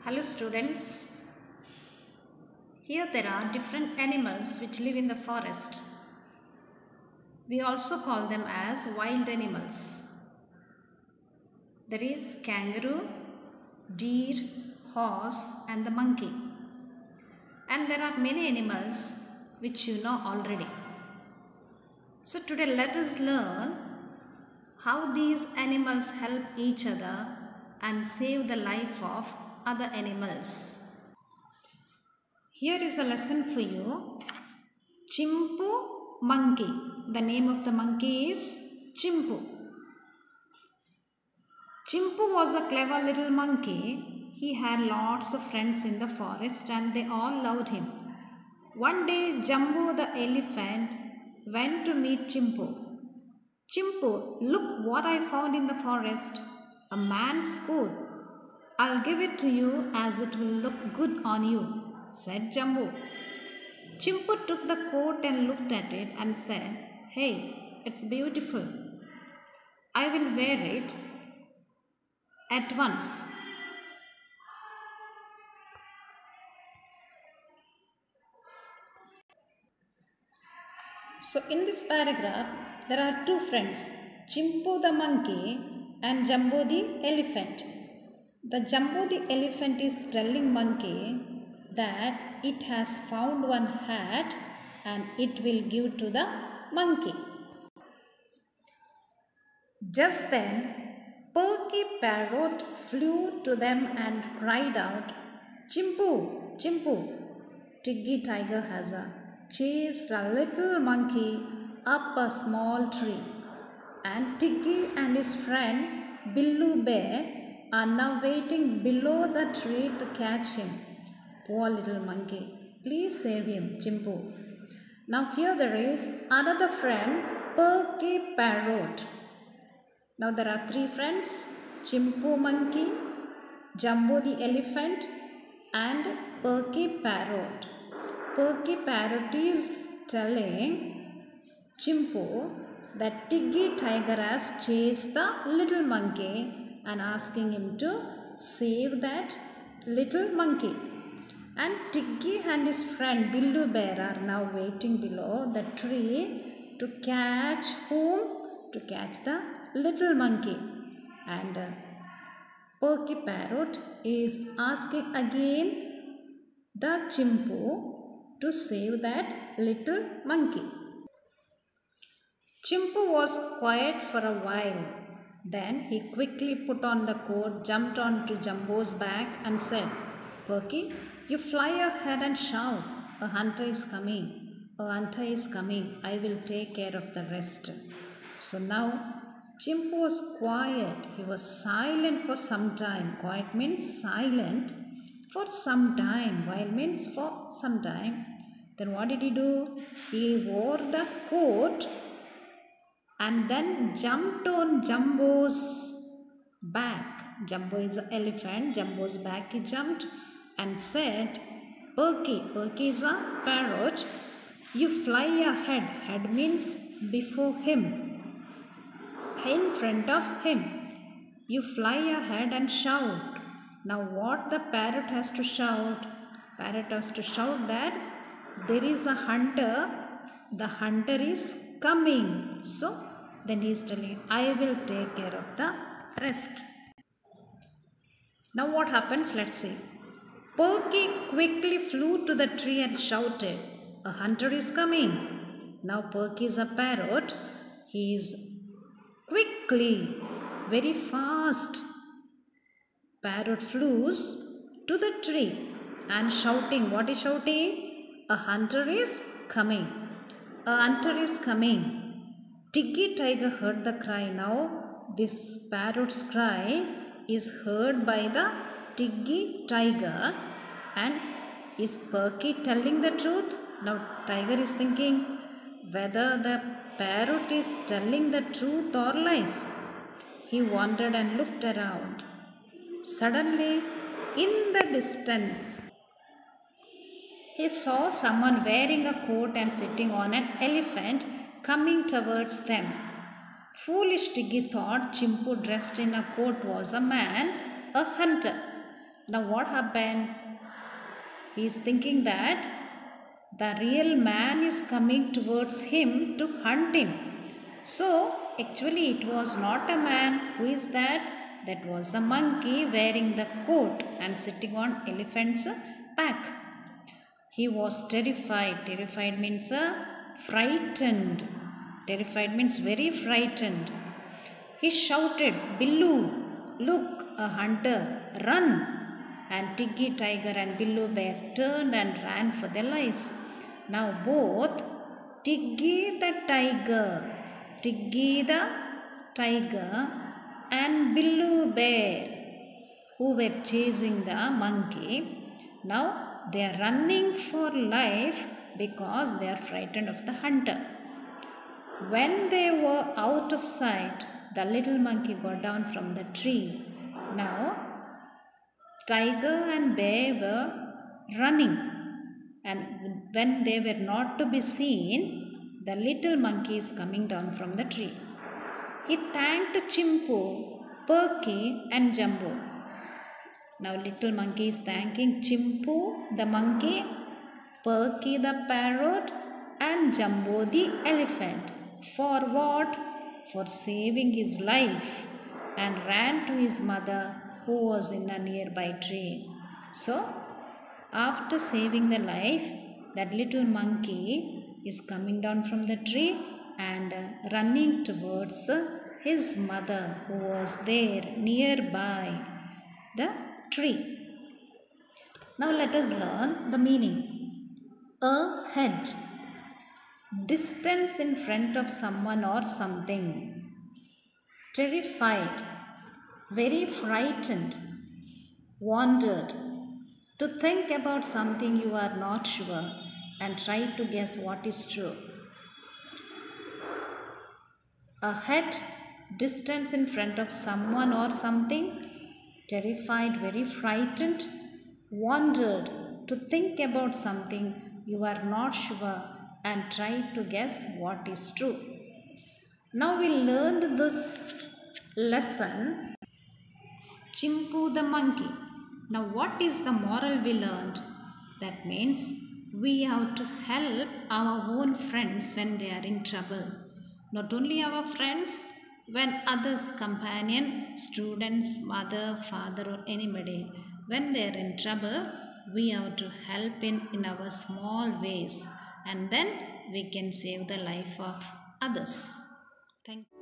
Hello students, here there are different animals which live in the forest. We also call them as wild animals. There is kangaroo, deer, horse and the monkey. And there are many animals which you know already. So today let us learn how these animals help each other and save the life of other animals. Here is a lesson for you. Chimpu monkey. The name of the monkey is Chimpu. Chimpu was a clever little monkey. He had lots of friends in the forest and they all loved him. One day Jumbo the elephant went to meet Chimpu. Chimpu, look what I found in the forest. A man's coat. I'll give it to you as it will look good on you, said Jumbo. Chimpu took the coat and looked at it and said, Hey, it's beautiful. I will wear it at once. So in this paragraph, there are two friends, Chimpu the monkey and Jumbo the elephant. The Jumbo the elephant is telling monkey that it has found one hat and it will give to the monkey. Just then, Perky Parrot flew to them and cried out, Chimpu, Chimpu, Tiggy Tiger has chased a little monkey up a small tree, and Tiggy and his friend Billu Bear are now waiting below the tree to catch him. Poor little monkey, please save him, Chimpu. Now here there is another friend, Perky Parrot. Now there are three friends, Chimpu monkey, Jumbo the elephant and Perky Parrot. Perky Parrot is telling Chimpu that Tiggy Tiger has chased the little monkey and asking him to save that little monkey. And Tiggy and his friend Billu Bear are now waiting below the tree to catch whom? To catch the little monkey. And Perky Parrot is asking again the Chimpu to save that little monkey. Chimpu was quiet for a while. Then he quickly put on the coat, jumped onto Jumbo's back and said, Perky, you fly ahead and shout, a hunter is coming, a hunter is coming, I will take care of the rest. So now Chimpu was quiet, he was silent for some time. Quiet means silent for some time, while means for some time. Then what did he do? He wore the coat and then jumped on Jumbo's back. Jumbo is an elephant, Jumbo's back he jumped and said, Perky, Perky is a parrot, you fly ahead, head means before him, in front of him. You fly ahead and shout. Now what the parrot has to shout? Parrot has to shout that there is a hunter, the hunter is coming. So then he is telling, I will take care of the rest. Now what happens? Let's see. Perky quickly flew to the tree and shouted, a hunter is coming. Now Perky is a parrot. He is quickly, very fast. Parrot flews to the tree and shouting, what is shouting? A hunter is coming. A hunter is coming. Tiggy Tiger heard the cry. Now this parrot's cry is heard by the Tiggy Tiger. And is Perky telling the truth? Now Tiger is thinking whether the parrot is telling the truth or lies. He wondered and looked around. Suddenly, in the distance, he saw someone wearing a coat and sitting on an elephant coming towards them. Foolish Tiggy thought Chimpu dressed in a coat was a man, a hunter. Now what happened? He is thinking that the real man is coming towards him to hunt him. So actually it was not a man. Who is that? That was a monkey wearing the coat and sitting on elephant's back. He was terrified. Terrified means frightened. Terrified means very frightened. He shouted, "Billu, look, a hunter, run!" And Tiggy Tiger and Billu Bear turned and ran for their lives. Now both Tiggy the tiger and Billu Bear, who were chasing the monkey, now they are running for life because they are frightened of the hunter. When they were out of sight, the little monkey got down from the tree. Now, tiger and bear were running, and when they were not to be seen, the little monkey is coming down from the tree. He thanked Chimpu, Perky and Jumbo. Now little monkey is thanking Chimpu the monkey, Perky the parrot and Jumbo the elephant. For what? For saving his life, and ran to his mother who was in a nearby tree. So after saving the life, that little monkey is coming down from the tree and running towards his mother who was there nearby the tree. Now let us learn the meaning. Ahead, distance in front of someone or something. Terrified, very frightened, wandered, to think about something you are not sure and try to guess what is true. Ahead, distance in front of someone or something. Terrified, very frightened, wandered, to think about something you are not sure and try to guess what is true. Now we learned this lesson, Chimpu the monkey. Now what is the moral we learned? That means we have to help our own friends when they are in trouble. Not only our friends, when others, companion, students, mother, father or anybody, when they are in trouble, we have to help in our small ways, and then we can save the life of others. Thank you.